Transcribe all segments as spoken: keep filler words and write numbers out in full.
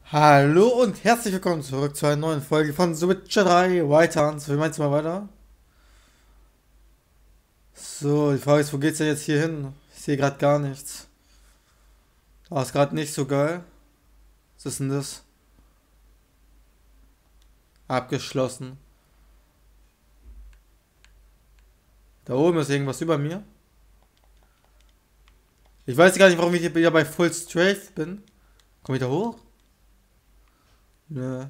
Hallo und herzlich willkommen zurück zu einer neuen Folge von The Witcher drei Whiterhands. Wie meinst du mal weiter? So, die Frage ist, wo geht's denn jetzt hier hin? Ich sehe gerade gar nichts. Ah, ist gerade nicht so geil. Was ist denn das? Abgeschlossen. Da oben ist irgendwas über mir. Ich weiß gar nicht, warum ich hier wieder bei Full Strafe bin. Komm ich da hoch? Nö.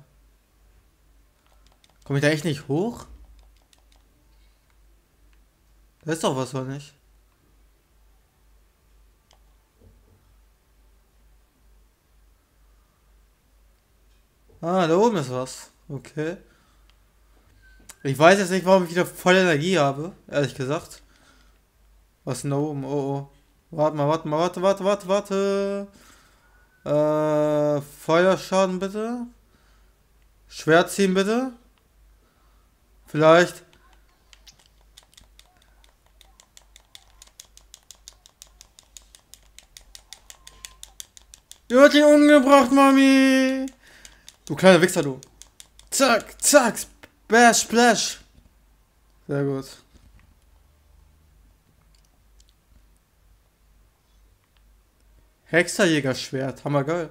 Komm ich da echt nicht hoch? Da ist doch was, oder nicht? Ah, da oben ist was. Okay. Ich weiß jetzt nicht, warum ich wieder voll Energie habe, ehrlich gesagt. Was ist denn da oben? Oh, oh. Warte mal, warte mal, warte, warte, warte, warte. Äh, Feuerschaden bitte. Schwert ziehen bitte. Vielleicht. Ihr hat ihn umgebracht, Mami. Du kleiner Wichser, du. Zack, zack. Splash, splash. Sehr gut. Hexerjägerschwert. Hammergeil.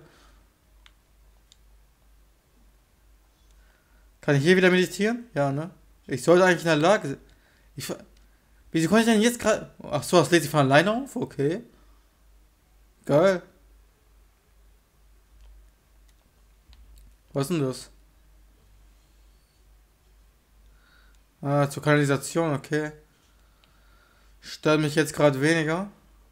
Kann ich hier wieder meditieren? Ja, ne? Ich sollte eigentlich in der Lage. Ich, wieso konnte ich denn jetzt gerade. Ach so, das lädt sich von alleine auf? Okay. Geil. Was ist denn das? Ah, zur Kanalisation, okay. Stört mich jetzt gerade weniger.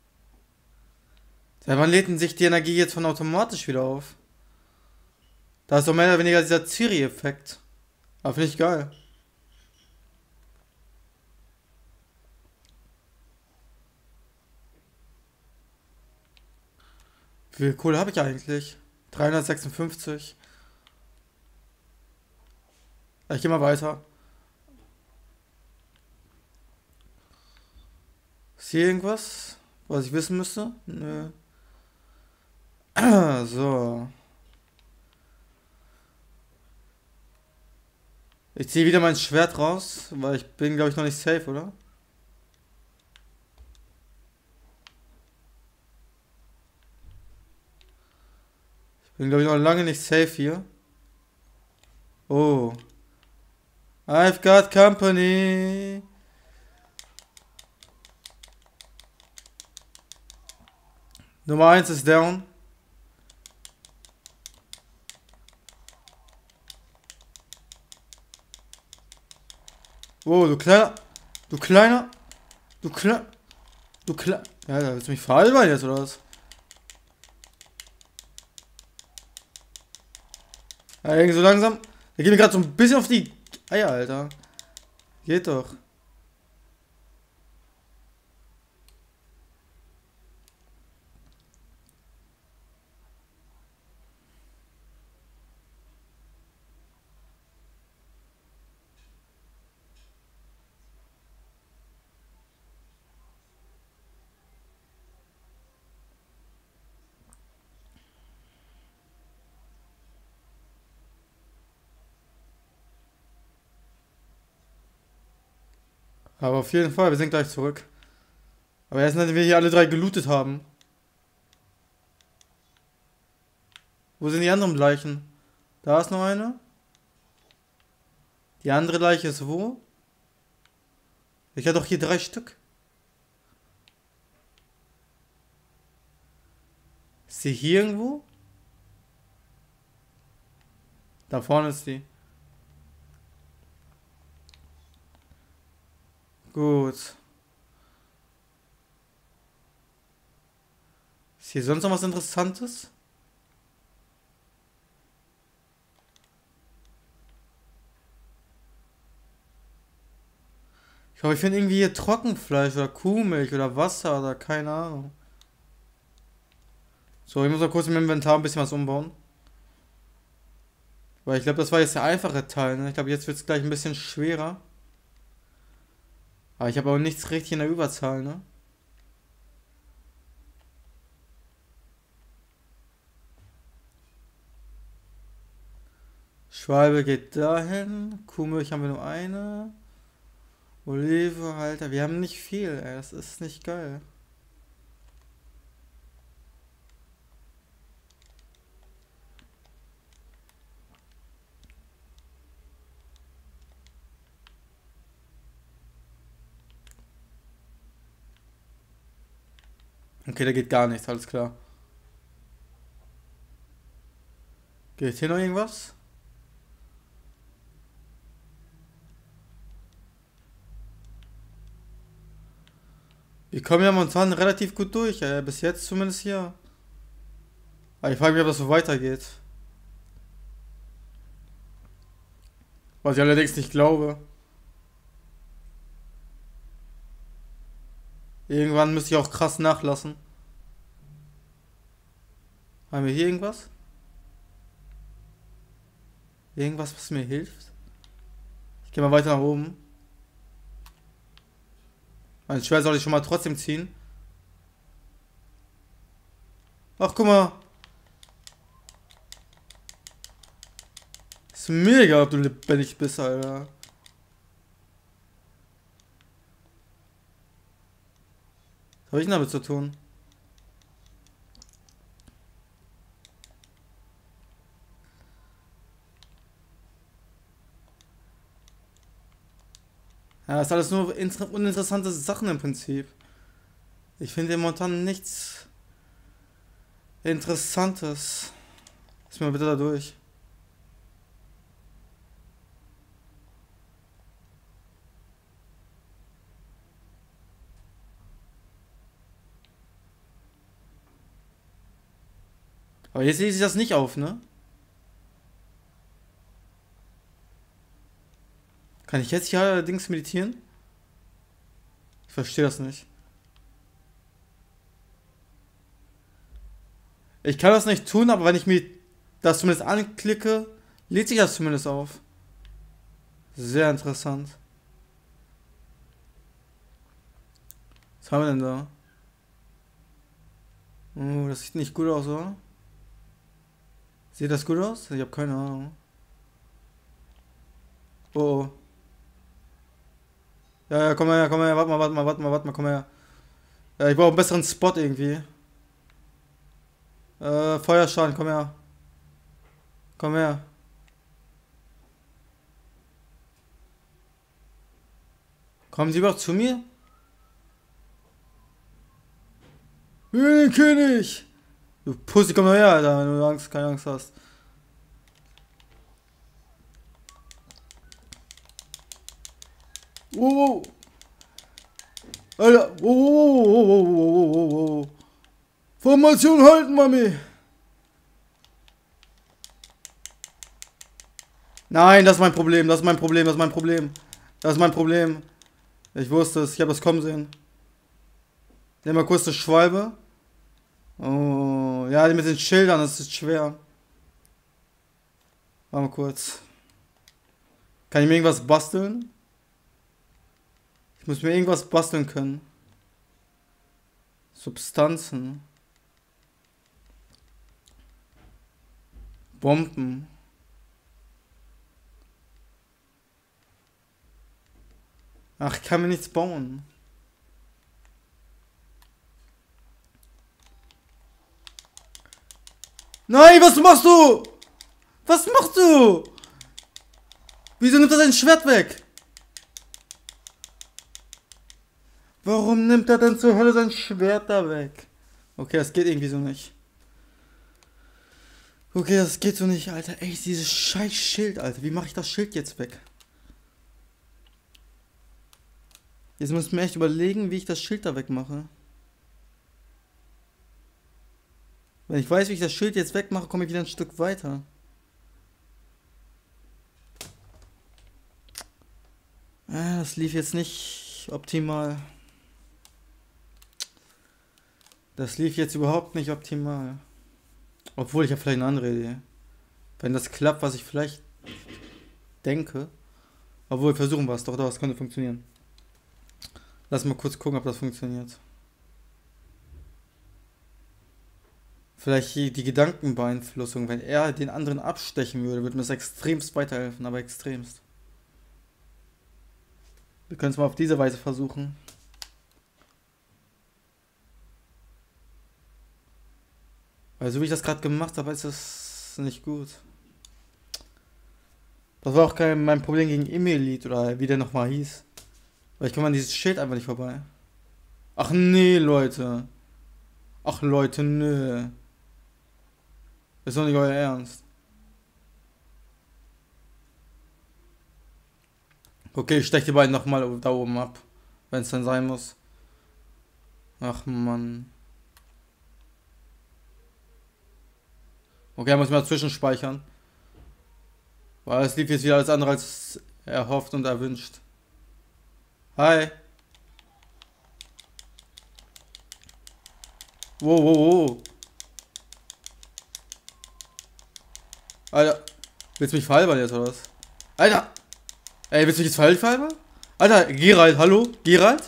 Ja, wann lädt denn sich die Energie jetzt von automatisch wieder auf? Da ist doch mehr oder weniger dieser Ciri-Effekt. Aber finde ich geil. Wie viel Kohle habe ich eigentlich? dreihundertsechsundfünfzig. Ich gehe mal weiter. Ist hier irgendwas, was ich wissen müsste? Nö. So. Ich ziehe wieder mein Schwert raus, weil ich bin, glaube ich, noch nicht safe, oder? Ich bin, glaube ich, noch lange nicht safe hier. Oh. I've got company. Nummer eins ist down. Oh, du kleiner. Du kleiner. Du kleiner. Du kleiner. Ja, da willst du mich veralbern jetzt, oder was? Ja, irgendwie so langsam. Der geht mir gerade so ein bisschen auf die Eier, Alter. Geht doch. Aber auf jeden Fall, wir sind gleich zurück. Aber erst wenn wir hier alle drei gelootet haben. Wo sind die anderen Leichen? Da ist noch eine. Die andere Leiche ist wo? Ich hatte doch hier drei Stück. Ist sie hier irgendwo? Da vorne ist die. Gut. Ist hier sonst noch was Interessantes? Ich glaube, ich finde irgendwie hier Trockenfleisch oder Kuhmilch oder Wasser oder keine Ahnung. So, ich muss mal kurz im Inventar ein bisschen was umbauen. Weil ich glaube, das war jetzt der einfache Teil. Ne? Ich glaube, jetzt wird es gleich ein bisschen schwerer. Aber ich habe auch nichts richtig in der Überzahl, ne? Schwalbe geht dahin. Kuhmilch haben wir nur eine. Olive, Alter, wir haben nicht viel, ey. Das ist nicht geil. Okay, da geht gar nichts, alles klar. Geht hier noch irgendwas? Wir kommen ja momentan relativ gut durch, ey. Bis jetzt zumindest hier. Aber ich frage mich, ob das so weitergeht. Was ich allerdings nicht glaube. Irgendwann müsste ich auch krass nachlassen. Haben wir hier irgendwas? Irgendwas, was mir hilft? Ich gehe mal weiter nach oben. Mein Schwert soll ich schon mal trotzdem ziehen. Ach, guck mal. Ist mir egal, ob du lebendig bist, Alter. Was habe ich denn damit zu tun? Ja, das ist alles nur inter- uninteressante Sachen im Prinzip. Ich finde momentan nichts Interessantes. Lass mir mal bitte da durch. Aber jetzt sehe ich das nicht auf, ne? Kann ich jetzt hier allerdings meditieren? Ich verstehe das nicht. Ich kann das nicht tun, aber wenn ich mir das zumindest anklicke, lädt sich das zumindest auf. Sehr interessant. Was haben wir denn da? Oh, das sieht nicht gut aus, oder? Sieht das gut aus? Ich habe keine Ahnung. Oh, oh. Ja, ja, komm her, komm her, warte mal, warte mal, warte mal, warte mal, komm her. Ja, ich brauche einen besseren Spot irgendwie. Äh, Feuerschaden, komm her. Komm her. Kommen Sie überhaupt zu mir? Den König! Du Pussy, komm mal her, Alter, wenn du Angst, keine Angst hast. Oh, Alter, oh, oh, oh, oh, oh, oh, oh, oh. Formation halten, Mami! Nein, das ist mein Problem, das ist mein Problem, das ist mein Problem. Das ist mein Problem. Ich wusste es, ich habe es kommen sehen. Nehmen wir kurz eine Schwalbe. Oh, ja, mit den Schildern, das ist schwer. Warte mal kurz. Kann ich mir irgendwas basteln? Ich muss mir irgendwas basteln können. Substanzen. Bomben. Ach, ich kann mir nichts bauen. Nein, was machst du? Was machst du? Wieso nimmt er sein Schwert weg? Warum nimmt er denn zur Hölle sein Schwert da weg? Okay, das geht irgendwie so nicht. Okay, das geht so nicht, Alter. Ey, dieses scheiß Schild, Alter. Wie mache ich das Schild jetzt weg? Jetzt muss ich mir echt überlegen, wie ich das Schild da wegmache. Wenn ich weiß, wie ich das Schild jetzt wegmache, komme ich wieder ein Stück weiter. Ah, das lief jetzt nicht optimal. Das lief jetzt überhaupt nicht optimal. Obwohl, ich habe vielleicht eine andere Idee. Wenn das klappt, was ich vielleicht denke. Obwohl, versuchen wir es. Doch, doch, es könnte funktionieren. Lass mal kurz gucken, ob das funktioniert. Vielleicht die, die Gedankenbeeinflussung. Wenn er den anderen abstechen würde, würde mir das extremst weiterhelfen, aber extremst. Wir können es mal auf diese Weise versuchen. Weil so wie ich das gerade gemacht habe, ist das nicht gut. Das war auch kein mein Problem gegen Emelit oder wie der nochmal hieß. Weil ich komme an dieses Schild einfach nicht vorbei. Ach nee, Leute. Ach Leute, nö. Ist doch nicht euer Ernst. Okay, ich steche die beiden nochmal da oben ab. Wenn es dann sein muss. Ach Mann. Okay, muss ich mal zwischenspeichern. Weil es lief jetzt wieder alles andere als erhofft und erwünscht. Hi. Wow, wow, wow. Alter. Willst du mich veralbern jetzt oder was? Alter. Ey, willst du mich jetzt veralbern? Alter, Gerald, hallo? Gerald?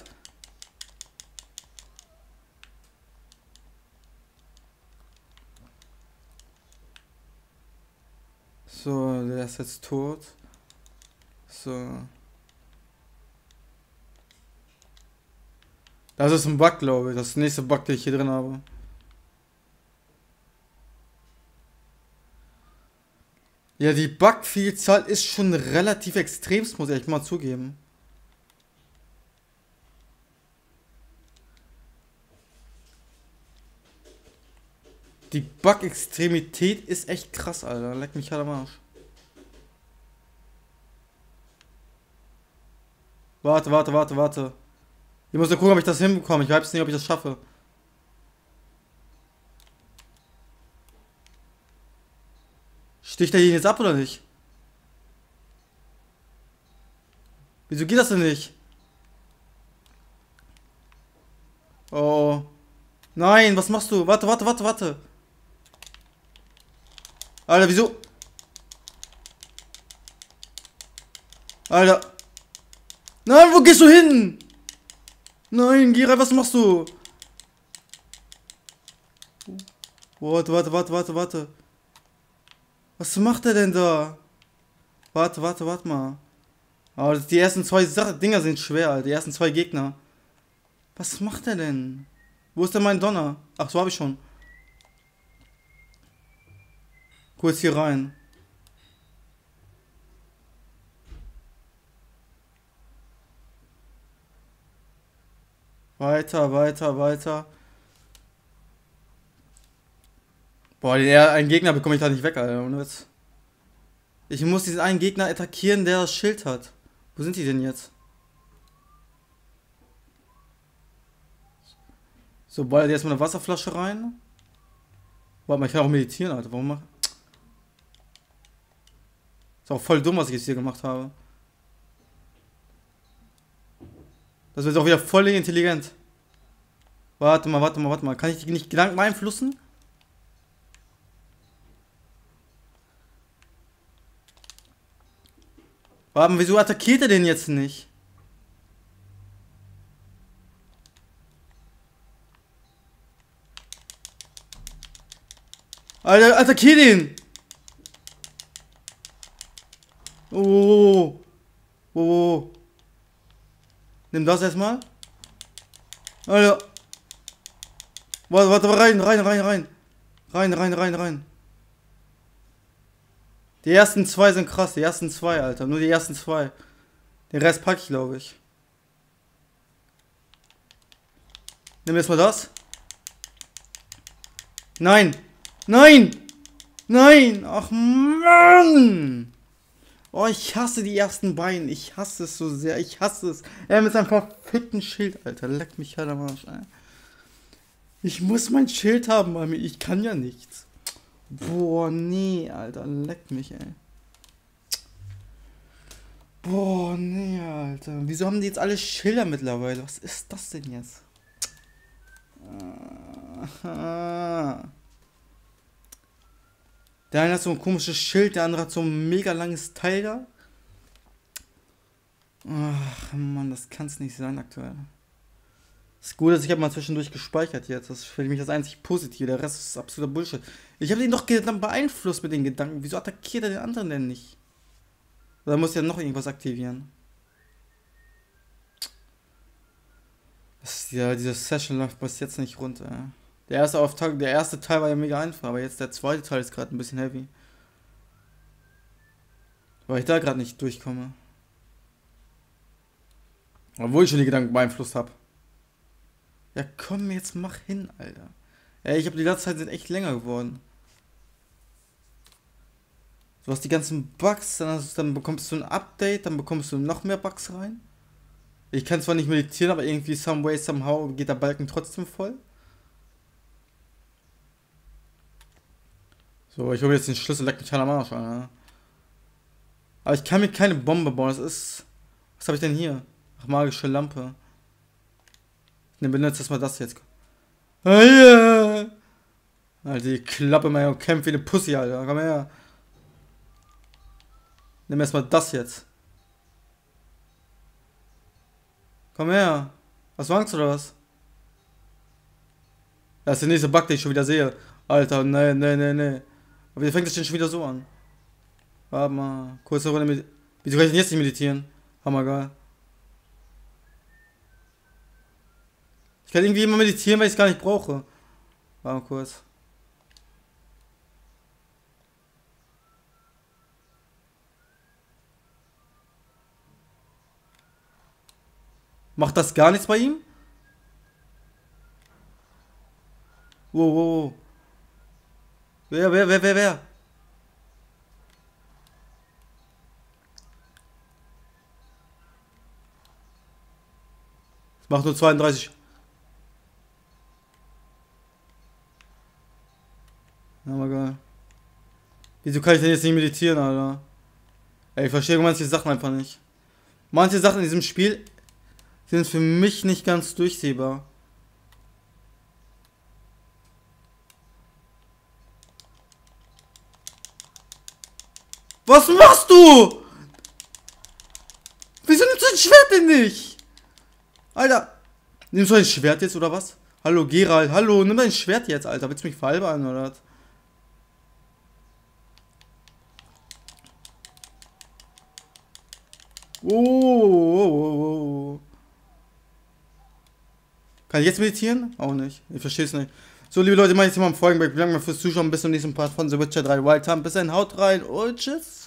So, der ist jetzt tot. So. Das ist ein Bug, glaube ich. Das ist der nächste Bug, den ich hier drin habe. Ja, die Bugvielzahl ist schon relativ extremst, muss ich echt mal zugeben. Die Bug-Extremität ist echt krass, Alter. Leck mich halt am Arsch. Warte, warte, warte, warte. Ich muss nur gucken, ob ich das hinbekomme. Ich weiß nicht, ob ich das schaffe. Sticht der ihn jetzt ab oder nicht? Wieso geht das denn nicht? Oh. Nein, was machst du? Warte, warte, warte, warte. Alter, wieso? Alter. Nein, wo gehst du hin? Nein, Gira, was machst du? Warte, warte, warte, warte, warte. Was macht er denn da? Warte, warte, warte mal. Aber die ersten zwei Dinger sind schwer, Alter. Die ersten zwei Gegner. Was macht er denn? Wo ist denn mein Donner? Ach, so habe ich schon. Kurz hier rein. Weiter, weiter, weiter. Boah, den, einen Gegner bekomme ich da nicht weg, Alter. Ohne Witz. Ich muss diesen einen Gegner attackieren, der das Schild hat. Wo sind die denn jetzt? So, ballert erstmal eine Wasserflasche rein. Warte mal, ich kann auch meditieren, Alter. Warum mach... Ist auch voll dumm, was ich jetzt hier gemacht habe. Das wird auch wieder voll intelligent. Warte mal, warte mal, warte mal. Kann ich die nicht Gedanken beeinflussen? Warte mal, wieso attackiert er den jetzt nicht? Alter, attackier den! Oh. Oh. Nimm das erstmal. Alter. Warte, warte, rein, rein, rein, rein. Rein, rein, rein, rein. Die ersten zwei sind krass, die ersten zwei, Alter. Nur die ersten zwei. Den Rest packe ich, glaube ich. Nimm erstmal das. Nein! Nein! Nein! Ach Mann! Oh, ich hasse die ersten beiden. Ich hasse es so sehr. Ich hasse es. Er mit seinem verfickten Schild, Alter. Leck mich halt am Arsch, ey. Ich muss mein Schild haben, weil ich kann ja nichts. Boah, nee, Alter. Leck mich, ey. Boah, nee, Alter. Wieso haben die jetzt alle Schilder mittlerweile? Was ist das denn jetzt? Ah. Der eine hat so ein komisches Schild, der andere hat so ein mega langes Teil da. Ach Mann, das kann's nicht sein aktuell. Das Gute ist, ich habe mal zwischendurch gespeichert jetzt. Das ist für mich das einzig Positive. Der Rest ist absoluter Bullshit. Ich habe ihn doch beeinflusst mit den Gedanken. Wieso attackiert er den anderen denn nicht? Oder muss er noch irgendwas aktivieren? Das, ja, diese Session läuft bis jetzt nicht runter. Der erste Auftakt, der erste Teil war ja mega einfach, aber jetzt der zweite Teil ist gerade ein bisschen heavy. Weil ich da gerade nicht durchkomme. Obwohl ich schon die Gedanken beeinflusst habe. Ja komm, jetzt mach hin, Alter. Ja, ich habe die letzte Zeit sind echt länger geworden. Du hast die ganzen Bugs, dann, hast, dann bekommst du ein Update, dann bekommst du noch mehr Bugs rein. Ich kann zwar nicht meditieren, aber irgendwie some way, somehow geht der Balken trotzdem voll. So, ich hole jetzt den Schlüssel, leck mich am Arsch, Alter. Aber ich kann mir keine Bombe bauen, das ist... Was habe ich denn hier? Ach, magische Lampe. Ne, benutze erstmal das jetzt. Ah, yeah. Alter, die Klappe mal und kämpft wie eine Pussy, Alter. Komm her. Nimm erstmal das jetzt. Komm her. Hast du Angst oder was? Das ist der nächste Bug, den ich schon wieder sehe. Alter, ne, ne, ne, ne. Aber wie fängt das denn schon wieder so an? Warte mal. Kurze Runde mit. Wieso kann ich denn jetzt nicht meditieren? Hammergeil. Ich kann irgendwie immer meditieren, weil ich es gar nicht brauche. Warte mal kurz. Macht das gar nichts bei ihm? Wow, wow, wow. Wer, wer, wer, wer, wer? Das macht nur zweiunddreißig. Ja, mal geil. Wieso kann ich denn jetzt nicht meditieren, Alter? Ey, ich verstehe manche Sachen einfach nicht. Manche Sachen in diesem Spiel sind für mich nicht ganz durchsehbar. Was machst du? Wieso nimmst du ein Schwert denn nicht? Alter, nimmst du ein Schwert jetzt oder was? Hallo Gerald, hallo, nimm dein Schwert jetzt, Alter. Willst du mich veralbern oder was? Oh, oh, oh, oh. Kann ich jetzt meditieren? Auch nicht. Ich verstehe es nicht. So, liebe Leute, mache ich jetzt mal im Folgenberg. Vielen Dank fürs Zuschauen. Bis zum nächsten Part von The Witcher drei Wild Hunt. Bis dann, haut rein und tschüss.